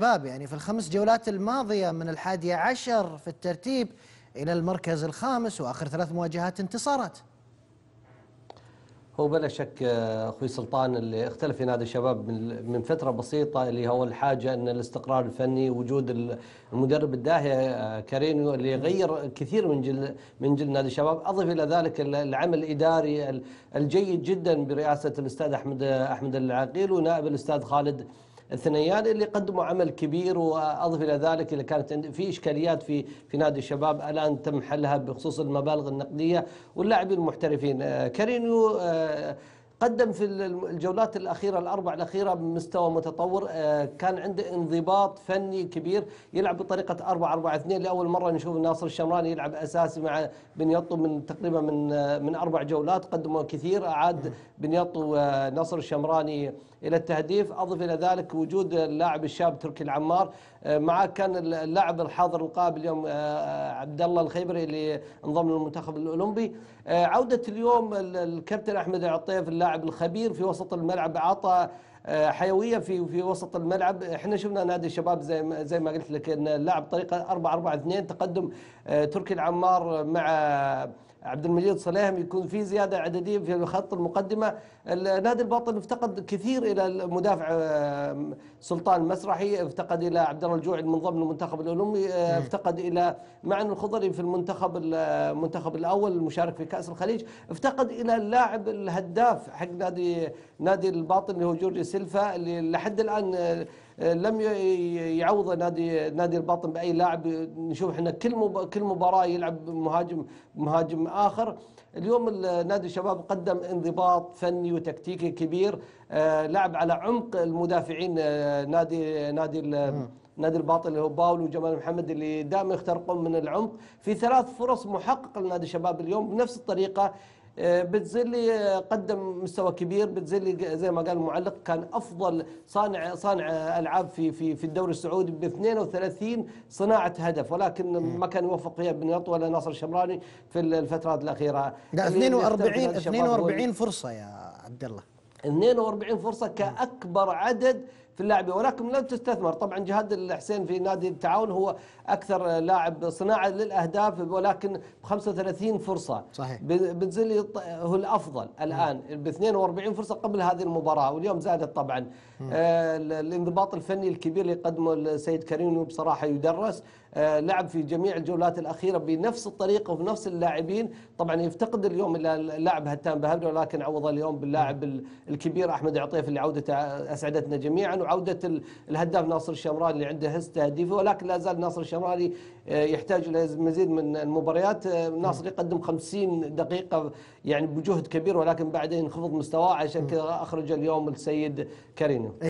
الشباب يعني في الخمس جولات الماضية من 11 في الترتيب إلى المركز الخامس، وآخر 3 مواجهات انتصارات. هو بلا شك اخوي سلطان اللي اختلف في نادي الشباب من فتره بسيطه، اللي هو الحاجه ان الاستقرار الفني، وجود المدرب الداهيه كارينيو اللي غير كثير من جيل نادي الشباب. اضف الى ذلك العمل الاداري الجيد جدا برئاسه الاستاذ احمد العقيل ونائب الاستاذ خالد الثنيان اللي قدموا عمل كبير. واضف الى ذلك اللي كانت في اشكاليات في نادي الشباب الان تم حلها بخصوص المبالغ النقديه واللاعبين المحترفين. كارينيو قدم في الجولات الأخيرة الأربع الأخيرة بمستوى متطور، كان عنده انضباط فني كبير، يلعب بطريقة 4-4-2. لأول مرة نشوف ناصر الشمراني يلعب أساسي مع بنياطو من تقريبا من 4 جولات، قدموا كثير، أعاد بنياطو ناصر الشمراني إلى التهديف. أضف إلى ذلك وجود اللاعب الشاب تركي العمار، معه كان اللاعب الحاضر القائم اليوم عبد الله الخيبري اللي انضم للمنتخب الأولمبي. عودة اليوم الكابتن أحمد عطيف اللاعب الخبير في وسط الملعب، عطى حيوية في وسط الملعب. احنا شفنا نادي الشباب زي ما قلت لك ان اللاعب طريقة 4-4-2، تقدم تركي العمار مع عبد المجيد صليهم، يكون في زياده عدديه في خط المقدمه. النادي الباطن افتقد كثير الى المدافع سلطان المسرحي، افتقد الى عبد الله الجوعي المنضم للمنتخب الاولمبي، افتقد الى معن الخضري في المنتخب الاول المشارك في كاس الخليج، افتقد الى اللاعب الهداف حق نادي الباطن اللي هو جورجي سيلفا، اللي لحد الان لم يعوض نادي الباطن باي لاعب. نشوف احنا كل مباراه يلعب مهاجم اخر. اليوم نادي الشباب قدم انضباط فني وتكتيكي كبير، لعب على عمق المدافعين. نادي الباطن اللي هو باول وجمال محمد اللي دائما يخترقون من العمق، في 3 فرص محققه لنادي الشباب اليوم بنفس الطريقه. بتزلي قدم مستوى كبير، بتزلي زي ما قال المعلق كان افضل صانع العاب في الدوري السعودي ب 32 صناعه هدف، ولكن ما كان يوفق فيها بنياطو ولا ناصر الشمراني في الفترات الاخيره. لا 42 فرصه يا عبد الله، 42 فرصه كاكبر عدد في اللاعبين، ولكن لم تستثمر. طبعا جهاد الحسين في نادي التعاون هو اكثر لاعب صناعه للاهداف، ولكن ب 35 فرصه صحيح. بتزلي هو الافضل الان ب 42 فرصه قبل هذه المباراه، واليوم زادت طبعا. الانضباط الفني الكبير اللي قدمه السيد كارينيو بصراحه يدرس. لعب في جميع الجولات الاخيره بنفس الطريقه وبنفس اللاعبين. طبعا يفتقد اليوم الى اللاعب هتان بهبري، ولكن عوض اليوم باللاعب الكبير احمد عطيف اللي عودته اسعدتنا جميعا، وعوده الهداف ناصر الشمراني اللي عنده هس تهديفي، ولكن لا زال ناصر الشمراني يحتاج الى مزيد من المباريات. ناصر يقدم 50 دقيقه يعني بجهد كبير، ولكن بعدين انخفض مستواه، عشان كذا اخرج اليوم السيد كارينيو.